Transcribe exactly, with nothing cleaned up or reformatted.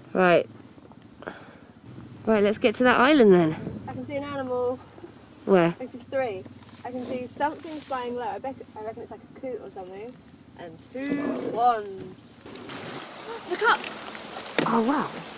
Right. Right, let's get to that island then. I can see an animal. Where? I see three. I can see something flying low. I, bet, I reckon it's like a coot or something. And two swans. Look up! Oh wow.